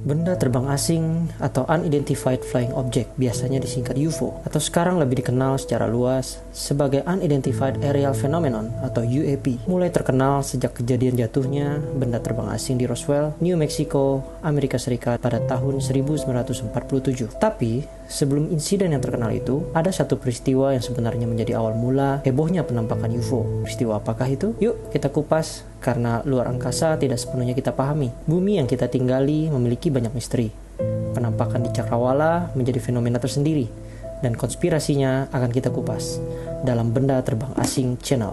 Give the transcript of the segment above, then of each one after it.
Benda terbang asing atau Unidentified Flying Object, biasanya disingkat UFO, atau sekarang lebih dikenal secara luas sebagai Unidentified Aerial Phenomenon atau UAP, mulai terkenal sejak kejadian jatuhnya benda terbang asing di Roswell, New Mexico, Amerika Serikat pada tahun 1947. Tapi, sebelum insiden yang terkenal itu, ada satu peristiwa yang sebenarnya menjadi awal mula hebohnya penampakan UFO. Peristiwa apakah itu? Yuk kita kupas, karena luar angkasa tidak sepenuhnya kita pahami. Bumi yang kita tinggali memiliki banyak misteri. Penampakan di Cakrawala menjadi fenomena tersendiri, dan konspirasinya akan kita kupas dalam Benda Terbang Asing Channel.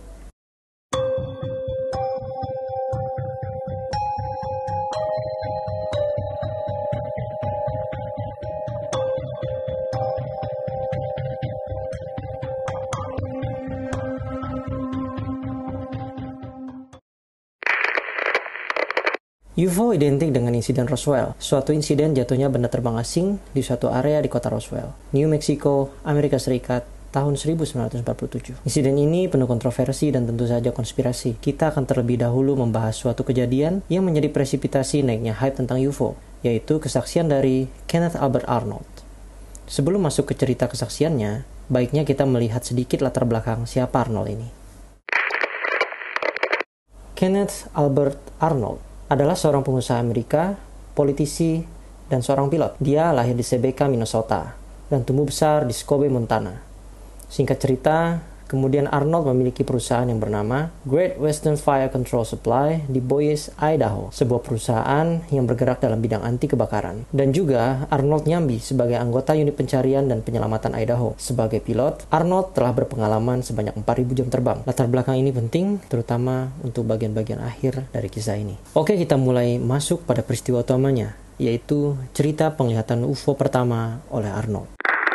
UFO identik dengan insiden Roswell, suatu insiden jatuhnya benda terbang asing di suatu area di kota Roswell, New Mexico, Amerika Serikat, tahun 1947. Insiden ini penuh kontroversi dan tentu saja konspirasi. Kita akan terlebih dahulu membahas suatu kejadian yang menjadi presipitasi naiknya hype tentang UFO, yaitu kesaksian dari Kenneth Albert Arnold. Sebelum masuk ke cerita kesaksiannya, baiknya kita melihat sedikit latar belakang siapa Arnold ini. Kenneth Albert Arnold adalah seorang pengusaha Amerika, politisi, dan seorang pilot. Dia lahir di Sebeka, Minnesota, dan tumbuh besar di Scobey, Montana. Singkat cerita, kemudian Arnold memiliki perusahaan yang bernama Great Western Fire Control Supply di Boise, Idaho, sebuah perusahaan yang bergerak dalam bidang anti kebakaran. Dan juga Arnold nyambi sebagai anggota unit pencarian dan penyelamatan Idaho. Sebagai pilot, Arnold telah berpengalaman sebanyak 4.000 jam terbang. Latar belakang ini penting, terutama untuk bagian-bagian akhir dari kisah ini. Oke, kita mulai masuk pada peristiwa utamanya, yaitu cerita penglihatan UFO pertama oleh Arnold.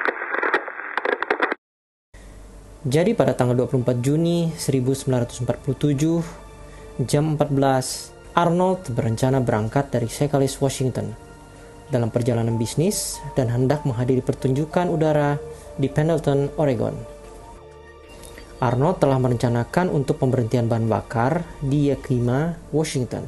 Jadi pada tanggal 24 Juni 1947, jam 14, Arnold berencana berangkat dari Secaucus, Washington, dalam perjalanan bisnis dan hendak menghadiri pertunjukan udara di Pendleton, Oregon. Arnold telah merencanakan untuk pemberhentian bahan bakar di Yakima, Washington.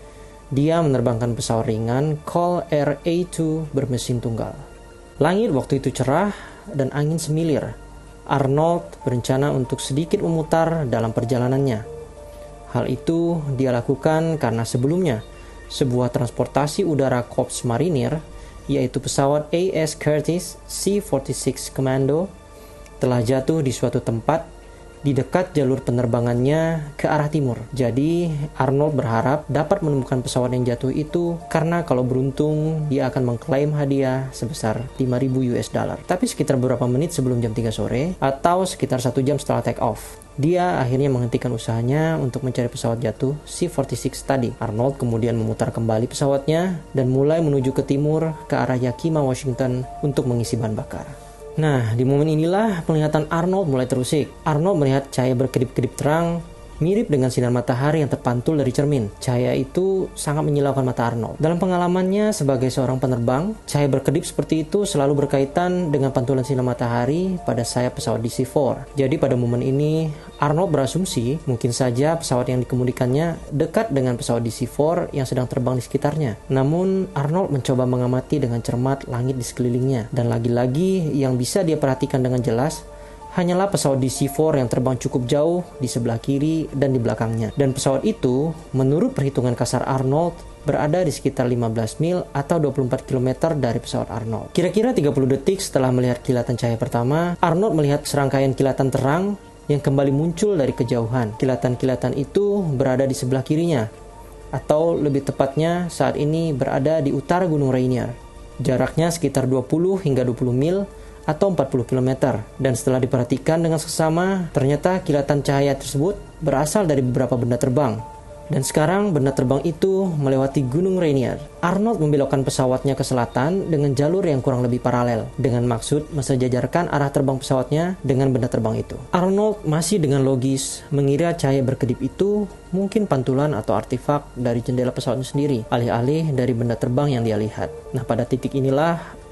Dia menerbangkan pesawat ringan Cole Air A2 bermesin tunggal. Langit waktu itu cerah dan angin semilir. Arnold berencana untuk sedikit memutar dalam perjalanannya. Hal itu dia lakukan karena sebelumnya sebuah transportasi udara Korps Marinir, yaitu pesawat A.S. Curtis C-46 Commando, telah jatuh di suatu tempat di dekat jalur penerbangannya ke arah timur. Jadi Arnold berharap dapat menemukan pesawat yang jatuh itu, karena kalau beruntung dia akan mengklaim hadiah sebesar $5.000. Tapi sekitar beberapa menit sebelum jam 3 sore atau sekitar 1 jam setelah take off, dia akhirnya menghentikan usahanya untuk mencari pesawat jatuh C-46 tadi. Arnold kemudian memutar kembali pesawatnya dan mulai menuju ke timur ke arah Yakima, Washington untuk mengisi bahan bakar. Nah, di momen inilah penglihatan Arnold mulai terusik. Arnold melihat cahaya berkedip-kedip terang, mirip dengan sinar matahari yang terpantul dari cermin. Cahaya itu sangat menyilaukan mata Arnold. Dalam pengalamannya sebagai seorang penerbang, cahaya berkedip seperti itu selalu berkaitan dengan pantulan sinar matahari pada sayap pesawat DC-4. Jadi pada momen ini, Arnold berasumsi mungkin saja pesawat yang dikemudikannya dekat dengan pesawat DC-4 yang sedang terbang di sekitarnya. Namun, Arnold mencoba mengamati dengan cermat langit di sekelilingnya. Dan lagi-lagi yang bisa dia perhatikan dengan jelas hanyalah pesawat DC-4 yang terbang cukup jauh di sebelah kiri dan di belakangnya. Dan pesawat itu, menurut perhitungan kasar Arnold, berada di sekitar 15 mil atau 24 km dari pesawat Arnold. Kira-kira 30 detik setelah melihat kilatan cahaya pertama, Arnold melihat serangkaian kilatan terang yang kembali muncul dari kejauhan. Kilatan-kilatan itu berada di sebelah kirinya, atau lebih tepatnya saat ini berada di utara Gunung Rainier. Jaraknya sekitar 20 hingga 20 mil atau 40 km. Dan setelah diperhatikan dengan seksama, ternyata kilatan cahaya tersebut berasal dari beberapa benda terbang. Dan sekarang benda terbang itu melewati Gunung Rainier. Arnold membelokkan pesawatnya ke selatan dengan jalur yang kurang lebih paralel, dengan maksud mensejajarkan arah terbang pesawatnya dengan benda terbang itu. Arnold masih dengan logis mengira cahaya berkedip itu mungkin pantulan atau artefak dari jendela pesawatnya sendiri, alih-alih dari benda terbang yang dia lihat. Nah, pada titik inilah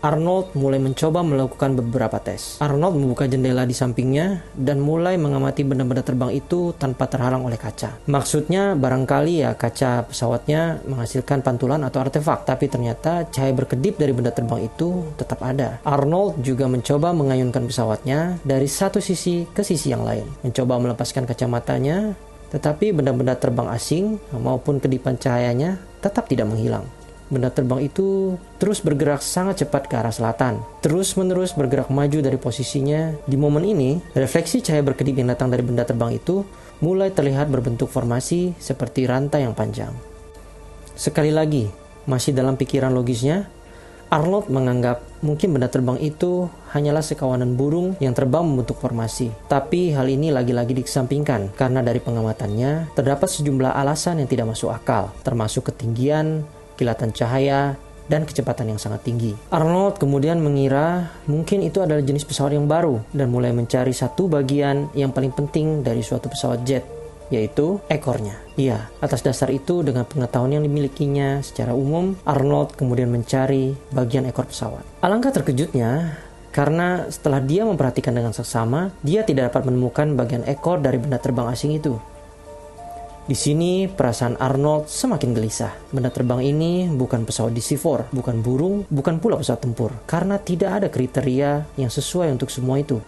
Arnold mulai mencoba melakukan beberapa tes. Arnold membuka jendela di sampingnya dan mulai mengamati benda-benda terbang itu tanpa terhalang oleh kaca. Maksudnya barangkali ya kaca pesawatnya menghasilkan pantulan atau artefak, tapi ternyata cahaya berkedip dari benda terbang itu tetap ada. Arnold juga mencoba mengayunkan pesawatnya dari satu sisi ke sisi yang lain, mencoba melepaskan kacamatanya, tetapi benda-benda terbang asing maupun kedipan cahayanya tetap tidak menghilang. Benda terbang itu terus bergerak sangat cepat ke arah selatan, terus-menerus bergerak maju dari posisinya. Di momen ini, refleksi cahaya berkedip yang datang dari benda terbang itu mulai terlihat berbentuk formasi seperti rantai yang panjang. Sekali lagi, masih dalam pikiran logisnya, Arnold menganggap mungkin benda terbang itu hanyalah sekawanan burung yang terbang membentuk formasi. Tapi hal ini lagi-lagi dikesampingkan karena dari pengamatannya terdapat sejumlah alasan yang tidak masuk akal, termasuk ketinggian, kilatan cahaya, dan kecepatan yang sangat tinggi. Arnold kemudian mengira mungkin itu adalah jenis pesawat yang baru dan mulai mencari satu bagian yang paling penting dari suatu pesawat jet, yaitu ekornya. Iya, atas dasar itu dengan pengetahuan yang dimilikinya secara umum, Arnold kemudian mencari bagian ekor pesawat. Alangkah terkejutnya, karena setelah dia memperhatikan dengan seksama, dia tidak dapat menemukan bagian ekor dari benda terbang asing itu. Di sini perasaan Arnold semakin gelisah. Benda terbang ini bukan pesawat DC-4, bukan burung, bukan pula pesawat tempur, karena tidak ada kriteria yang sesuai untuk semua itu.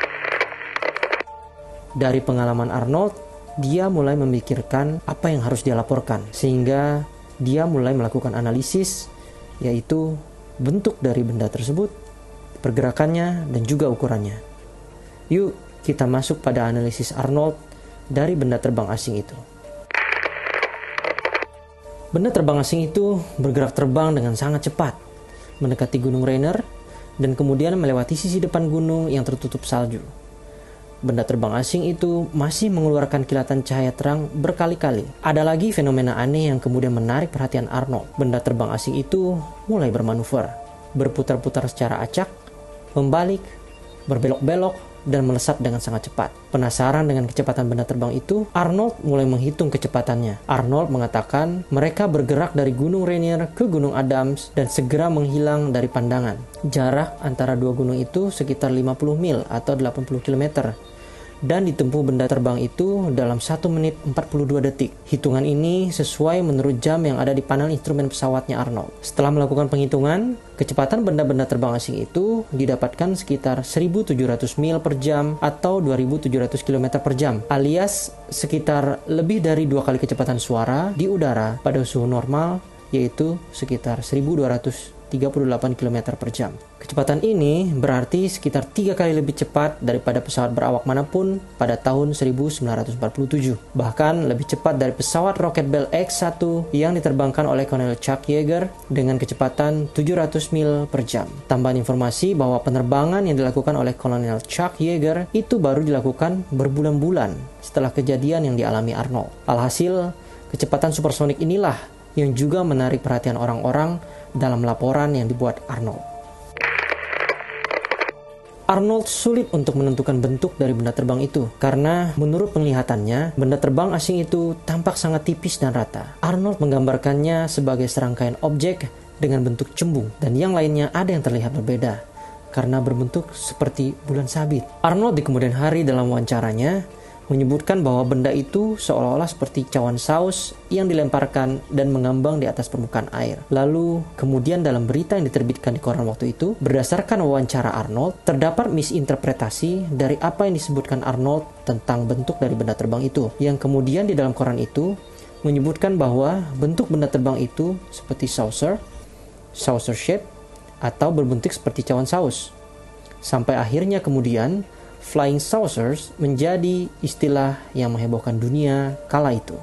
Dari pengalaman Arnold, dia mulai memikirkan apa yang harus dia laporkan, sehingga dia mulai melakukan analisis, yaitu bentuk dari benda tersebut, pergerakannya, dan juga ukurannya. Yuk, kita masuk pada analisis Arnold dari benda terbang asing itu. Benda terbang asing itu bergerak terbang dengan sangat cepat, mendekati Gunung Rainier, dan kemudian melewati sisi depan gunung yang tertutup salju. Benda terbang asing itu masih mengeluarkan kilatan cahaya terang berkali-kali. Ada lagi fenomena aneh yang kemudian menarik perhatian Arnold. Benda terbang asing itu mulai bermanuver, berputar-putar secara acak, membalik, berbelok-belok, dan melesat dengan sangat cepat. Penasaran dengan kecepatan benda terbang itu, Arnold mulai menghitung kecepatannya. Arnold mengatakan mereka bergerak dari Gunung Rainier ke Gunung Adams dan segera menghilang dari pandangan. Jarak antara dua gunung itu sekitar 50 mil atau 80 km. Dan ditempuh benda terbang itu dalam 1 menit 42 detik. Hitungan ini sesuai menurut jam yang ada di panel instrumen pesawatnya Arnold. Setelah melakukan penghitungan, kecepatan benda-benda terbang asing itu didapatkan sekitar 1.700 mil per jam atau 2.700 km per jam, alias sekitar lebih dari 2 kali kecepatan suara di udara pada suhu normal, yaitu sekitar 1.238 km per jam. Kecepatan ini berarti sekitar 3 kali lebih cepat daripada pesawat berawak manapun pada tahun 1947. Bahkan lebih cepat dari pesawat Rocket Bell X-1 yang diterbangkan oleh Kolonel Chuck Yeager dengan kecepatan 700 mil per jam. Tambahan informasi bahwa penerbangan yang dilakukan oleh Kolonel Chuck Yeager itu baru dilakukan berbulan-bulan setelah kejadian yang dialami Arnold. Alhasil, kecepatan supersonik inilah yang juga menarik perhatian orang-orang dalam laporan yang dibuat Arnold. Arnold sulit untuk menentukan bentuk dari benda terbang itu karena menurut penglihatannya benda terbang asing itu tampak sangat tipis dan rata. Arnold menggambarkannya sebagai serangkaian objek dengan bentuk cembung dan yang lainnya ada yang terlihat berbeda karena berbentuk seperti bulan sabit. Arnold di kemudian hari dalam wawancaranya menyebutkan bahwa benda itu seolah-olah seperti cawan saus yang dilemparkan dan mengambang di atas permukaan air. Lalu, kemudian dalam berita yang diterbitkan di koran waktu itu, berdasarkan wawancara Arnold, terdapat misinterpretasi dari apa yang disebutkan Arnold tentang bentuk dari benda terbang itu, yang kemudian di dalam koran itu menyebutkan bahwa bentuk benda terbang itu seperti saucer shape, atau berbentuk seperti cawan saus. Sampai akhirnya kemudian, flying saucers menjadi istilah yang menghebohkan dunia kala itu.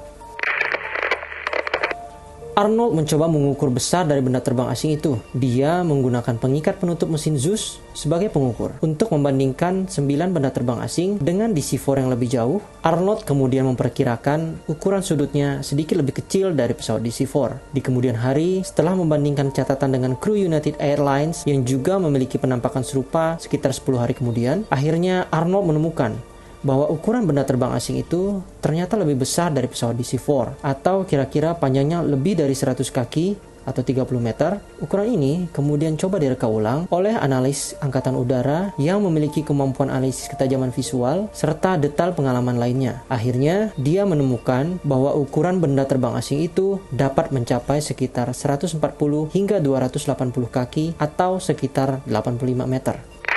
Arnold mencoba mengukur besar dari benda terbang asing itu. Dia menggunakan pengikat penutup mesin Zeus sebagai pengukur. Untuk membandingkan 9 benda terbang asing dengan DC-4 yang lebih jauh, Arnold kemudian memperkirakan ukuran sudutnya sedikit lebih kecil dari pesawat DC-4. Di kemudian hari, setelah membandingkan catatan dengan kru United Airlines yang juga memiliki penampakan serupa sekitar 10 hari kemudian, akhirnya Arnold menemukan bahwa ukuran benda terbang asing itu ternyata lebih besar dari pesawat DC-4 atau kira-kira panjangnya lebih dari 100 kaki atau 30 meter. Ukuran ini kemudian coba direka ulang oleh analis angkatan udara yang memiliki kemampuan analisis ketajaman visual serta detail pengalaman lainnya. Akhirnya, dia menemukan bahwa ukuran benda terbang asing itu dapat mencapai sekitar 140 hingga 280 kaki atau sekitar 85 meter.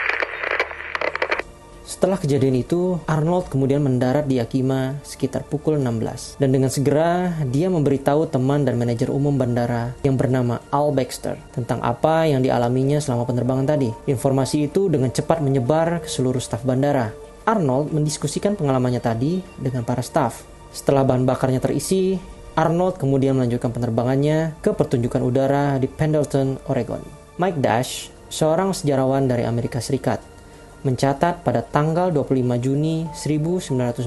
Setelah kejadian itu, Arnold kemudian mendarat di Yakima sekitar pukul 16. Dan dengan segera, dia memberitahu teman dan manajer umum bandara yang bernama Al Baxter tentang apa yang dialaminya selama penerbangan tadi. Informasi itu dengan cepat menyebar ke seluruh staf bandara. Arnold mendiskusikan pengalamannya tadi dengan para staf. Setelah bahan bakarnya terisi, Arnold kemudian melanjutkan penerbangannya ke pertunjukan udara di Pendleton, Oregon. Mike Dash, seorang sejarawan dari Amerika Serikat, mencatat pada tanggal 25 Juni 1947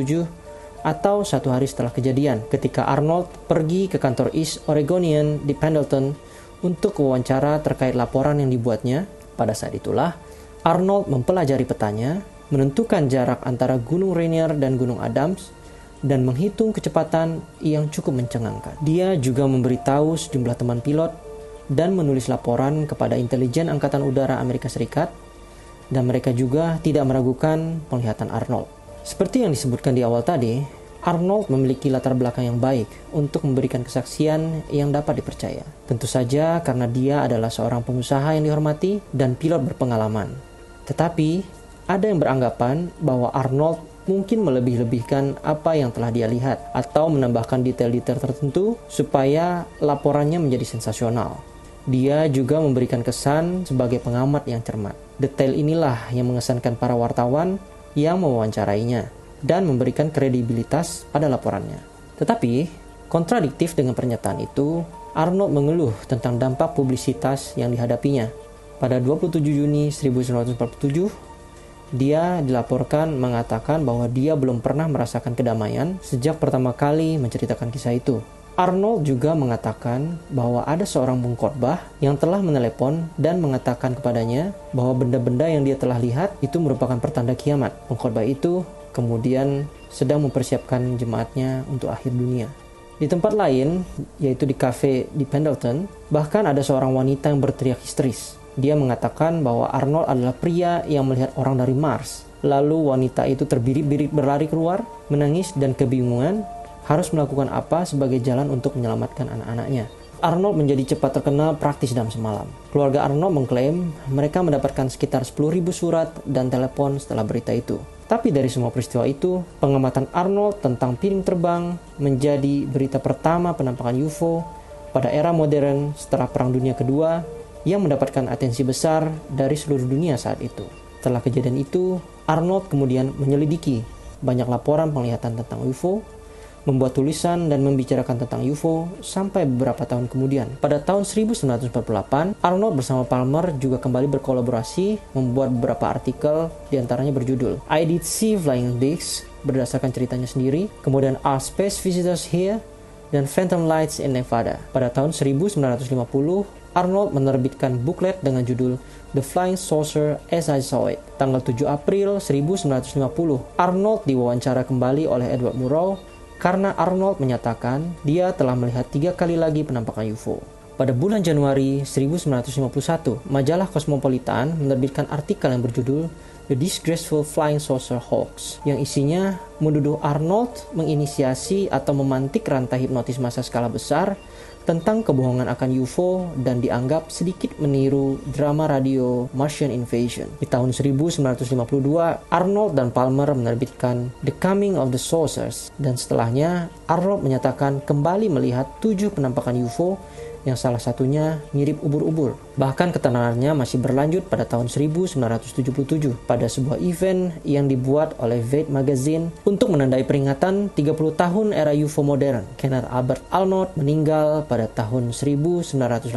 atau satu hari setelah kejadian ketika Arnold pergi ke kantor East Oregonian di Pendleton untuk wawancara terkait laporan yang dibuatnya. Pada saat itulah Arnold mempelajari petanya, menentukan jarak antara Gunung Rainier dan Gunung Adams, dan menghitung kecepatan yang cukup mencengangkan. Dia juga memberitahu sejumlah teman pilot dan menulis laporan kepada intelijen Angkatan Udara Amerika Serikat, dan mereka juga tidak meragukan penglihatan Arnold. Seperti yang disebutkan di awal tadi, Arnold memiliki latar belakang yang baik untuk memberikan kesaksian yang dapat dipercaya. Tentu saja karena dia adalah seorang pengusaha yang dihormati dan pilot berpengalaman. Tetapi, ada yang beranggapan bahwa Arnold mungkin melebih-lebihkan apa yang telah dia lihat atau menambahkan detail-detail tertentu supaya laporannya menjadi sensasional. Dia juga memberikan kesan sebagai pengamat yang cermat. Detail inilah yang mengesankan para wartawan yang mewawancarainya dan memberikan kredibilitas pada laporannya. Tetapi, kontradiktif dengan pernyataan itu, Arnold mengeluh tentang dampak publisitas yang dihadapinya. Pada 27 Juni 1947, dia dilaporkan mengatakan bahwa dia belum pernah merasakan kedamaian sejak pertama kali menceritakan kisah itu. Arnold juga mengatakan bahwa ada seorang pengkhotbah yang telah menelepon dan mengatakan kepadanya bahwa benda-benda yang dia telah lihat itu merupakan pertanda kiamat. Pengkhotbah itu kemudian sedang mempersiapkan jemaatnya untuk akhir dunia. Di tempat lain, yaitu di kafe di Pendleton, bahkan ada seorang wanita yang berteriak histeris. Dia mengatakan bahwa Arnold adalah pria yang melihat orang dari Mars. Lalu wanita itu terbirit-birit berlari keluar, menangis dan kebingungan harus melakukan apa sebagai jalan untuk menyelamatkan anak-anaknya. Arnold menjadi cepat terkenal praktis dalam semalam. Keluarga Arnold mengklaim mereka mendapatkan sekitar 10.000 surat dan telepon setelah berita itu. Tapi dari semua peristiwa itu, pengamatan Arnold tentang piring terbang menjadi berita pertama penampakan UFO pada era modern setelah Perang Dunia Kedua yang mendapatkan atensi besar dari seluruh dunia saat itu. Setelah kejadian itu, Arnold kemudian menyelidiki banyak laporan penglihatan tentang UFO, membuat tulisan dan membicarakan tentang UFO sampai beberapa tahun kemudian. Pada tahun 1948, Arnold bersama Palmer juga kembali berkolaborasi membuat beberapa artikel, diantaranya berjudul I Did See Flying Discs, berdasarkan ceritanya sendiri, kemudian Are Space Visitors Here, dan Phantom Lights in Nevada. Pada tahun 1950, Arnold menerbitkan buklet dengan judul The Flying Saucer as I Saw It. Tanggal 7 April 1950, Arnold diwawancara kembali oleh Edward Murrow karena Arnold menyatakan dia telah melihat 3 kali lagi penampakan UFO. Pada bulan Januari 1951, majalah Cosmopolitan menerbitkan artikel yang berjudul The Disgraceful Flying Saucer Hoax, yang isinya menuduh Arnold menginisiasi atau memantik rantai hipnotis massa skala besar tentang kebohongan akan UFO dan dianggap sedikit meniru drama radio Martian Invasion. Di tahun 1952, Arnold dan Palmer menerbitkan The Coming of the Saucers, dan setelahnya Arnold menyatakan kembali melihat 7 penampakan UFO yang salah satunya mirip ubur-ubur. Bahkan keterangannya masih berlanjut pada tahun 1977 pada sebuah event yang dibuat oleh Fate Magazine untuk menandai peringatan 30 tahun era UFO modern. Kenneth Albert Arnold meninggal pada tahun 1984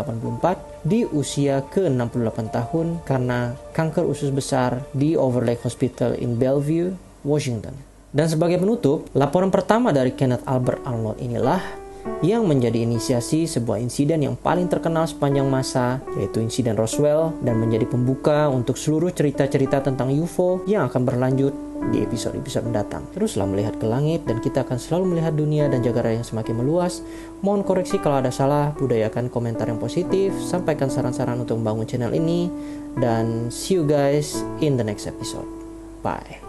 di usia ke-68 tahun karena kanker usus besar di Overlake Hospital in Bellevue, Washington. Dan sebagai penutup, laporan pertama dari Kenneth Albert Arnold inilah yang menjadi inisiasi sebuah insiden yang paling terkenal sepanjang masa, yaitu insiden Roswell, dan menjadi pembuka untuk seluruh cerita-cerita tentang UFO yang akan berlanjut di episode-episode mendatang. Teruslah melihat ke langit dan kita akan selalu melihat dunia dan jagat raya yang semakin meluas. Mohon koreksi kalau ada salah, budayakan komentar yang positif, sampaikan saran-saran untuk membangun channel ini, dan see you guys in the next episode. Bye.